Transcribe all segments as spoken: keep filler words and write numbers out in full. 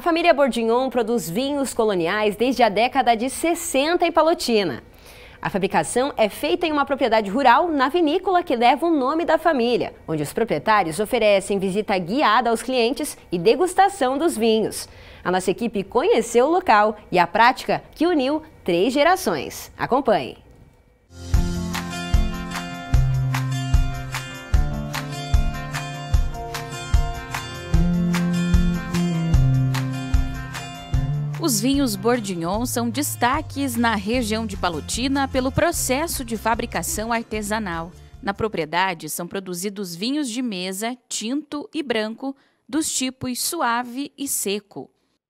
família Bourguignon produz vinhos coloniais desde a década de sessenta em Palotina. A fabricação é feita em uma propriedade rural na vinícola que leva o nome da família, onde os proprietários oferecem visita guiada aos clientes e degustação dos vinhos. A nossa equipe conheceu o local e a prática que uniu três gerações. Acompanhe. Os vinhos Bourguignon são destaques na região de Palotina pelo processo de fabricação artesanal. Na propriedade são produzidos vinhos de mesa, tinto e branco, dos tipos suave e seco.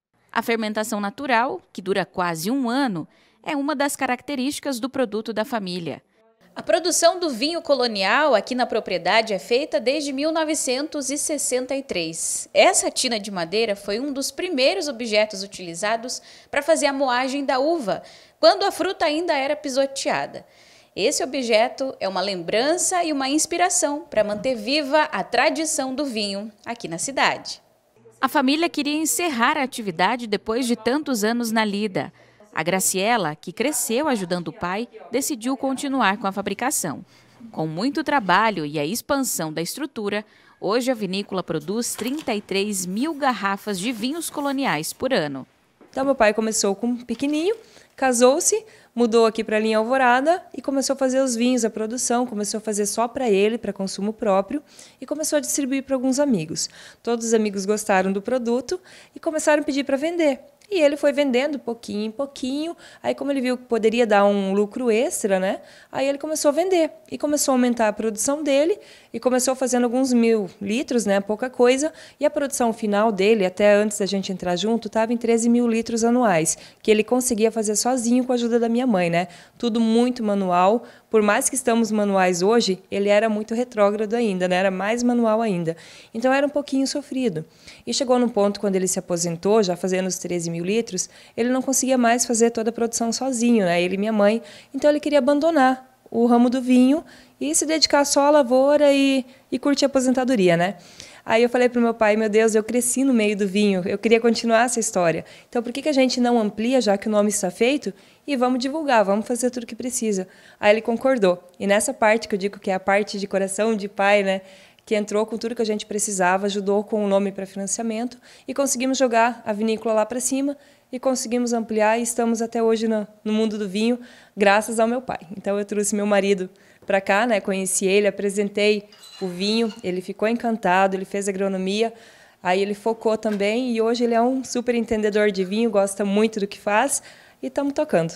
A fermentação natural, que dura quase um ano, é uma das características do produto da família. A produção do vinho colonial aqui na propriedade é feita desde mil novecentos e sessenta e três. Essa tina de madeira foi um dos primeiros objetos utilizados para fazer a moagem da uva, quando a fruta ainda era pisoteada. Esse objeto é uma lembrança e uma inspiração para manter viva a tradição do vinho aqui na cidade. A família queria encerrar a atividade depois de tantos anos na lida. A Graciela, que cresceu ajudando o pai, decidiu continuar com a fabricação. Com muito trabalho e a expansão da estrutura, hoje a vinícola produz trinta e três mil garrafas de vinhos coloniais por ano. Então, meu pai começou com um pequenininho, casou-se, mudou aqui para a linha Alvorada e começou a fazer os vinhos, a produção, começou a fazer só para ele, para consumo próprio, e começou a distribuir para alguns amigos. Todos os amigos gostaram do produto e começaram a pedir para vender. E ele foi vendendo pouquinho em pouquinho, aí como ele viu que poderia dar um lucro extra, né? Aí ele começou a vender e começou a aumentar a produção dele e começou fazendo alguns mil litros, né? Pouca coisa. E a produção final dele, até antes da gente entrar junto, estava em treze mil litros anuais, que ele conseguia fazer sozinho com a ajuda da minha mãe, né? Tudo muito manual. Por mais que estamos manuais hoje, ele era muito retrógrado ainda, né? Era mais manual ainda. Então era um pouquinho sofrido. E chegou num ponto, quando ele se aposentou, já fazendo os treze mil litros, ele não conseguia mais fazer toda a produção sozinho, né? Ele e minha mãe. Então ele queria abandonar o ramo do vinho e se dedicar só à lavoura e, e curtir a aposentadoria, né? Aí eu falei para o meu pai, meu Deus, eu cresci no meio do vinho, eu queria continuar essa história. Então por que que a gente não amplia, já que o nome está feito, e vamos divulgar, vamos fazer tudo o que precisa. Aí ele concordou. E nessa parte que eu digo que é a parte de coração de pai, né? Que entrou com tudo que a gente precisava, ajudou com o nome para financiamento e conseguimos jogar a vinícola lá para cima e conseguimos ampliar e estamos até hoje no, no mundo do vinho, graças ao meu pai. Então eu trouxe meu marido para cá, né? Conheci ele, apresentei o vinho, ele ficou encantado, ele fez agronomia, aí ele focou também e hoje ele é um super entendedor de vinho, gosta muito do que faz e estamos tocando.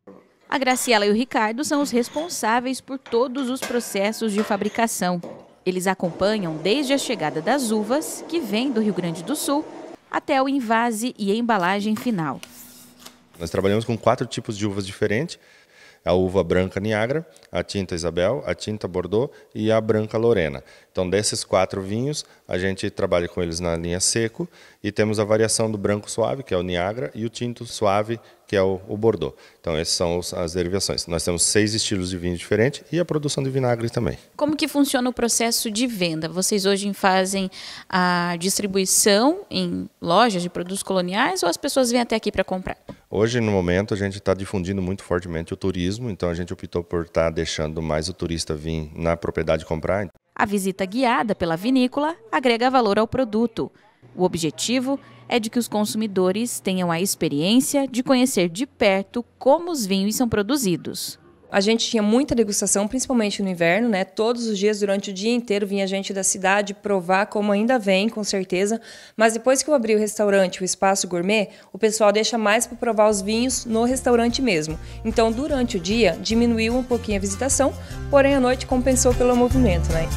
A Graciela e o Ricardo são os responsáveis por todos os processos de fabricação. Eles acompanham desde a chegada das uvas, que vêm do Rio Grande do Sul, até o envase e a embalagem final. Nós trabalhamos com quatro tipos de uvas diferentes. A uva branca Niagara, a tinta Isabel, a tinta Bordeaux e a branca Lorena. Então, desses quatro vinhos, a gente trabalha com eles na linha seco e temos a variação do branco suave, que é o Niagara, e o tinto suave, que é o, o Bordeaux. Então, essas são os, as derivações. Nós temos seis estilos de vinho diferentes e a produção de vinagre também. Como que funciona o processo de venda? Vocês hoje fazem a distribuição em lojas de produtos coloniais ou as pessoas vêm até aqui para comprar? Hoje, no momento, a gente está difundindo muito fortemente o turismo, então a gente optou por estar deixando mais o turista vir na propriedade comprar. A visita guiada pela vinícola agrega valor ao produto. O objetivo é de que os consumidores tenham a experiência de conhecer de perto como os vinhos são produzidos. A gente tinha muita degustação, principalmente no inverno, né? Todos os dias, durante o dia inteiro, vinha gente da cidade provar, como ainda vem, com certeza. Mas depois que eu abri o restaurante, o Espaço Gourmet, o pessoal deixa mais para provar os vinhos no restaurante mesmo. Então, durante o dia, diminuiu um pouquinho a visitação, porém à noite compensou pelo movimento, né?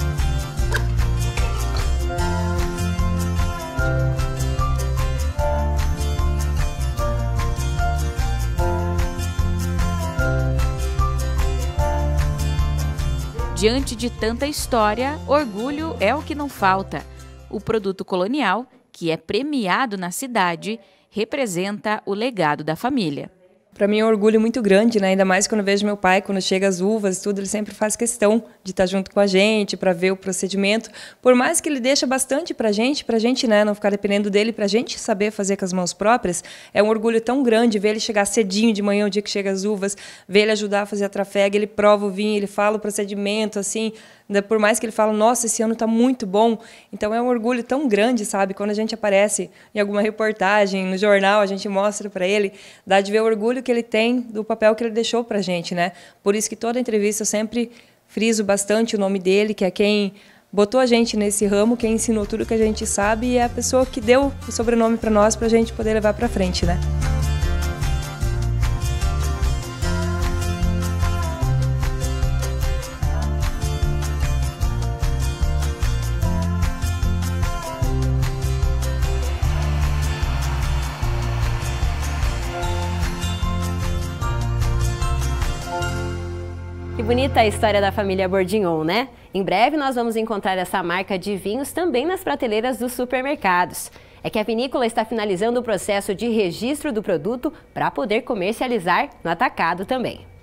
Diante de tanta história, orgulho é o que não falta. O produto colonial, que é premiado na cidade, representa o legado da família. Para mim é um orgulho muito grande, né? Ainda mais quando eu vejo meu pai, quando chega as uvas e tudo, ele sempre faz questão de estar junto com a gente, para ver o procedimento. Por mais que ele deixa bastante para a gente, para a gente, né, não ficar dependendo dele, para a gente saber fazer com as mãos próprias, é um orgulho tão grande ver ele chegar cedinho de manhã, o dia que chega as uvas, ver ele ajudar a fazer a trafega, ele prova o vinho, ele fala o procedimento, assim, por mais que ele fale, nossa, esse ano está muito bom. Então é um orgulho tão grande, sabe? Quando a gente aparece em alguma reportagem, no jornal, a gente mostra para ele, dá de ver o orgulho que ele tem do papel que ele deixou para a gente, né? Por isso que toda entrevista eu sempre friso bastante o nome dele, que é quem botou a gente nesse ramo, quem ensinou tudo que a gente sabe e é a pessoa que deu o sobrenome para nós, para a gente poder levar para frente, né? Que bonita a história da família Bourdignon, né? Em breve nós vamos encontrar essa marca de vinhos também nas prateleiras dos supermercados. É que a vinícola está finalizando o processo de registro do produto para poder comercializar no atacado também.